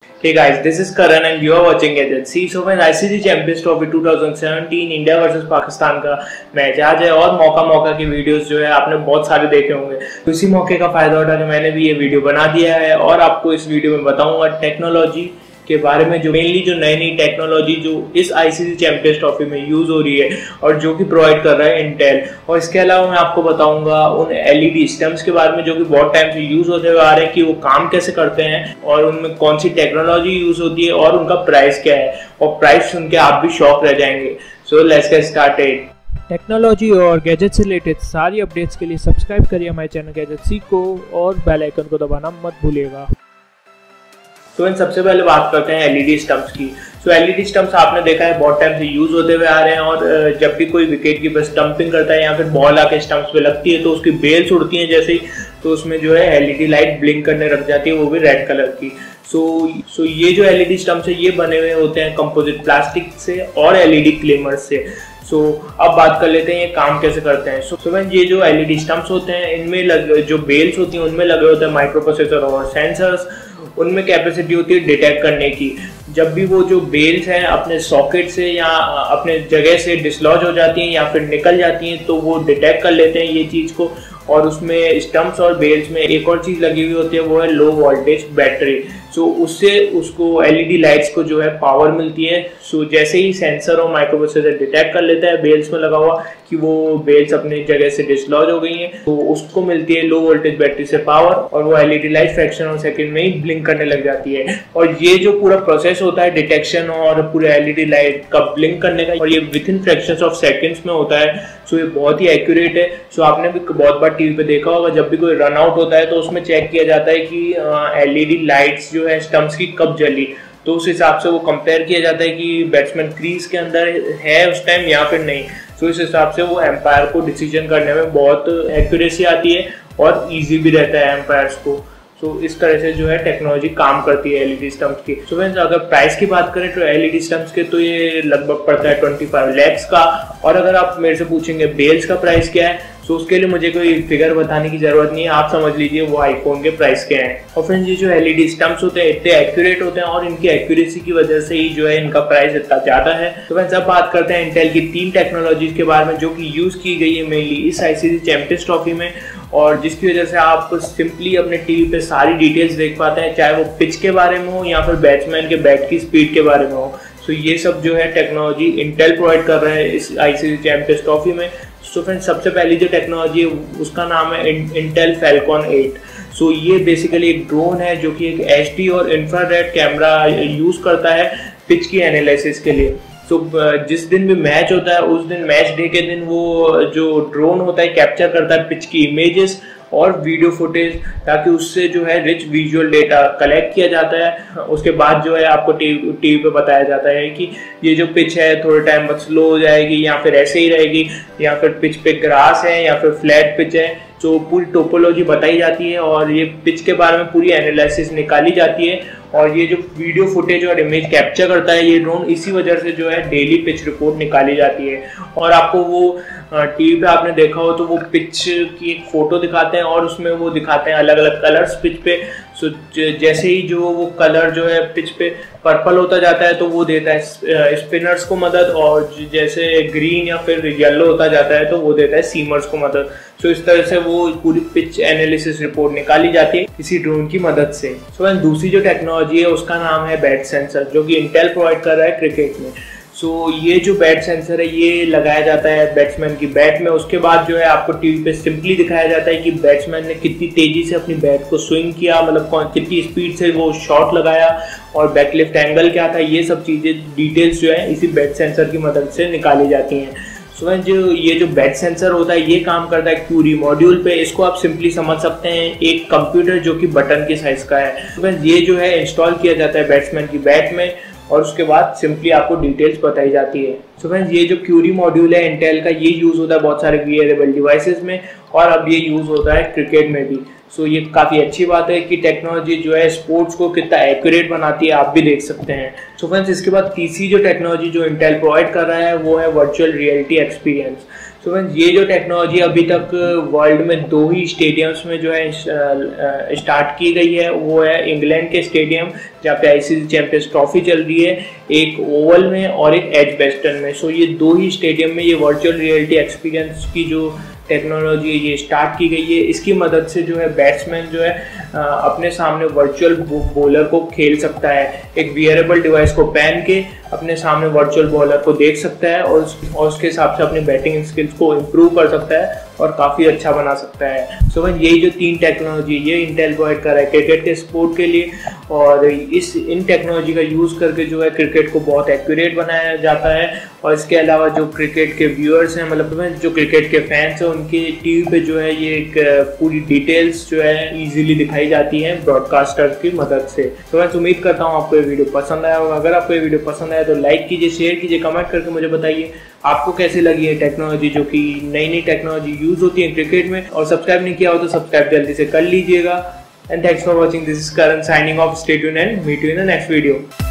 Hey guys, this is Karan and you are watching Gadget. So when ICC Champions Trophy 2017 India versus Pakistan का match आज है और मौका की वीडियोस जो है आपने बहुत सारे देखे होंगे। तो इसी मौके का फायदा उठा के मैंने भी ये वीडियो बना दिया है और आपको इस वीडियो में बताऊंगा टेक्नोलॉजी के बारे में, जो मेनली जो नई टेक्नोलॉजी जो इस आईसीसी चैंपियंस ट्रॉफी में यूज हो रही है और जो कि प्रोवाइड कर रहा है इंटेल। और इसके अलावा मैं आपको बताऊंगा उन एलईडी स्टम्प्स के बारे में जो कि बहुत टाइम से यूज होते हुए आ रहे हैं कि वो काम कैसे करते हैं और उनमें कौन सी टेक्नोलॉजी यूज होती है और उनका प्राइस क्या है, और प्राइस सुन के आप भी शॉक रह जाएंगे। So let's get started. Technology और गैजेट से रिलेटेड सारी अपडेट्स के लिए सब्सक्राइब करिए हमारे चैनल गैजेट सी को और बेल आइकन को दबाना मत भूलिएगा। तो इन सबसे पहले बात करते हैं एलईडी स्टम्प्स की। तो एलईडी स्टम्प्स आपने देखा है बहुत टाइम से यूज होते हुए आ रहे हैं और जब भी कोई विकेट कीपर स्टंपिंग करता है या फिर बॉल आके स्टम्प्स पे लगती है तो उसकी बेल्स उड़ती हैं जैसे ही, तो उसमें जो है एलईडी लाइट ब्लिंक करने लग जाती है, वो भी रेड कलर की। सो ये जो एलईडी स्टम्प्स है ये बने हुए होते हैं कंपोजिट प्लास्टिक से और एलईडी क्लेमर से। अब बात कर लेते हैं ये काम कैसे करते हैं। ये जो एलईडी स्टम्प्स होते हैं इनमें जो बेल्स होती हैं उनमें लगे होते हैं माइक्रो प्रोसेसर और सेंसर्स। उनमें कैपेसिटी होती है डिटेक्ट करने की। जब भी वो जो बेल्स हैं अपने सॉकेट से या अपने जगह से डिसलॉज हो जाती हैं या फिर निकल जाती हैं तो वो डिटेक्ट कर लेते हैं ये चीज़ को। और उसमें स्टम्प्स और बेल्स में एक और चीज़ लगी हुई होती है, वो है लो वोल्टेज बैटरी। उससे उसको एलईडी लाइट्स को जो है पावर मिलती है। जैसे ही सेंसर और माइक्रो प्रोसेसर डिटेक्ट कर लेता है बेल्स में लगा हुआ कि वो बेल्स अपनी जगह से डिसलॉज हो गई हैं, तो उसको मिलती है लो वोल्टेज बैटरी से पावर और वो LED light fraction of second में ही ब्लिंक करने लग जाती है। और ये जो पूरा प्रोसेस होता है डिटेक्शन और पूरे एलईडी लाइट का ब्लिंक करने का, और ये within fractions of seconds में होता है। ये बहुत ही एक्यूरेट है। आपने भी बहुत बार टीवी पे देखा होगा जब भी कोई रन आउट होता है तो उसमें चेक किया जाता है कि एलईडी लाइट्स जो है स्टम्प्स की कब जली, तो उस हिसाब से वो कंपेयर किया जाता है कि बैट्समैन क्रीज के अंदर है उस टाइम या फिर नहीं। इस हिसाब से वो एम्पायर को डिसीजन करने में बहुत एक्यूरेसी आती है और इजी भी रहता है एम्पायर्स को। इस तरह से जो है टेक्नोलॉजी काम करती है एलईडी स्टम्प्स की। फ्रेंड्स अगर प्राइस की बात करें तो एलईडी स्टम्प्स के तो ये लगभग पड़ता है 25 lakhs का। और अगर आप मेरे से पूछेंगे बेल्स का प्राइस क्या है तो उसके लिए मुझे कोई फिगर बताने की जरूरत नहीं है, आप समझ लीजिए वो आईफोन के प्राइस के हैं। और फ्रेंड्स ये जो एलईडी स्टम्प्स होते हैं इतने एक्यूरेट होते हैं और इनकी एक्यूरेसी की वजह से ही जो है इनका प्राइस इतना ज्यादा है। तो फ्रेंड्स अब बात करते हैं इंटेल की 3 टेक्नोलॉजीज के बारे में जो कि यूज की गई है मेनली इस आईसीसी चैंपियंस ट्रॉफी में, और जिसकी वजह से आप सिंपली अपने टीवी पे सारी डिटेल्स देख पाते हैं, चाहे वो पिच के बारे में हो या फिर बैट्समैन के बैट की स्पीड के बारे में हो। ये सब जो है टेक्नोलॉजी इंटेल प्रोवाइड कर रहा है इस आईसीसी चैंपियंस ट्रॉफी में। फ्रेंड्स सबसे पहली जो टेक्नोलॉजी है उसका नाम है इंटेल फैल्कॉन 8। ये बेसिकली एक ड्रोन है जो कि एक एचडी और इंफ्रारेड कैमरा यूज करता है पिच की एनालिसिस के लिए। जिस दिन भी मैच होता है उस दिन मैच डे के दिन वो जो ड्रोन होता है कैप्चर करता है पिच की इमेजेस और वीडियो फुटेज, ताकि उससे जो है रिच विजुअल डेटा कलेक्ट किया जाता है। उसके बाद जो है आपको टीवी पे बताया जाता है कि ये जो पिच है थोड़े टाइम बाद स्लो हो जाएगी या फिर ऐसे ही रहेगी, या फिर पिच पे ग्रास है या फिर फ्लैट पिच है। पूरी टोपोलॉजी बताई जाती है और ये पिच के बारे में पूरी एनालिसिस निकाली जाती है। और ये जो वीडियो फुटेज और इमेज कैप्चर करता है ये ड्रोन, इसी वजह से जो है डेली पिच रिपोर्ट निकाली जाती है। और आपको वो टीवी पे आपने देखा हो तो वो पिच की एक फोटो दिखाते हैं और उसमें वो दिखाते हैं अलग अलग कलर्स पिच पे। जैसे ही जो वो कलर जो है पिच पे पर्पल होता जाता है तो वो देता है स्पिनर्स को मदद, और जैसे ग्रीन या फिर येलो होता जाता है तो वो देता है सीमर्स को मदद। इस तरह से वो पूरी पिच एनालिसिस रिपोर्ट निकाली जाती है इसी ड्रोन की मदद से। दूसरी जो टेक्नोलॉजी है उसका नाम है बैट सेंसर, जो कि इंटेल प्रोवाइड कर रहा है क्रिकेट में। ये जो बैट सेंसर है ये लगाया जाता है बैट्समैन की बैट में। उसके बाद जो है आपको टीवी पे सिंपली दिखाया जाता है कि बैट्समैन ने कितनी तेजी से अपनी बैट को स्विंग किया, मतलब कितनी स्पीड से वो शॉट लगाया और बैकलिफ्ट एंगल क्या था, ये सब चीजें डिटेल्स जो है इसी बैट सेंसर की मदद से निकाली जाती हैं। ये जो बैट सेंसर होता है ये काम करता है क्यूरी मॉड्यूल पे। इसको आप सिंपली समझ सकते हैं एक कंप्यूटर जो कि बटन के साइज का है। ये जो है इंस्टॉल किया जाता है बैट्समैन की बैट में और उसके बाद सिंपली आपको डिटेल्स बताई जाती है। फ्रेंड्स ये जो क्यूरी मॉड्यूल है इंटेल का ये यूज होता है बहुत सारे वियरेबल डिवाइसेस में और अब ये यूज होता है क्रिकेट में भी। ये काफ़ी अच्छी बात है कि टेक्नोलॉजी जो है स्पोर्ट्स को कितना एक्यूरेट बनाती है, आप भी देख सकते हैं। फ्रेंड्स इसके बाद तीसरी जो टेक्नोलॉजी जो इंटेल प्रोवाइड कर रहा है वो है virtual reality experience. So friends ये जो टेक्नोलॉजी अभी तक वर्ल्ड में 2 ही स्टेडियम्स में जो है स्टार्ट की गई है, वो है इंग्लैंड के स्टेडियम जहाँ पे आईसीसी चैंपियंस ट्रॉफी चल रही है, एक ओवल में और एक एजबेस्टन में। सो ये 2 ही स्टेडियम में ये वर्चुअल रियलिटी एक्सपीरियंस की जो टेक्नोलॉजी है ये स्टार्ट की गई है। इसकी मदद से जो है बैट्समैन जो है अपने सामने वर्चुअल बॉलर को खेल सकता है, एक वियरेबल डिवाइस को पहन के अपने सामने वर्चुअल बॉलर को देख सकता है और उसके हिसाब से अपनी बैटिंग स्किल्स को इम्प्रूव कर सकता है और काफ़ी अच्छा बना सकता है। सो भाई यही जो 3 टेक्नोलॉजी ये इंटेल प्रोवाइड कर रहा है क्रिकेट के स्पोर्ट के लिए, और इन टेक्नोलॉजी का यूज़ करके जो है क्रिकेट को बहुत एक्यूरेट बनाया जाता है। और इसके अलावा जो क्रिकेट के व्यूअर्स हैं, मतलब जो क्रिकेट के फैंस हैं, उनके टीवी पे जो है ये एक पूरी डिटेल्स जो है ईजिली दिखाई जाती हैं ब्रॉडकास्टर की मदद से। तो मैं उम्मीद करता हूँ आपको ये वीडियो पसंद आया होगा। अगर आपको ये वीडियो पसंद आया तो लाइक कीजिए, शेयर कीजिए, कमेंट करके मुझे बताइए आपको कैसी लगी है टेक्नोलॉजी, जो कि नई टेक्नोलॉजी यूज होती है क्रिकेट में। और सब्सक्राइब नहीं किया हो तो सब्सक्राइब जल्दी से कर लीजिएगा। And thanks for watching, this is Karan signing off, stay tuned and meet you in the next video.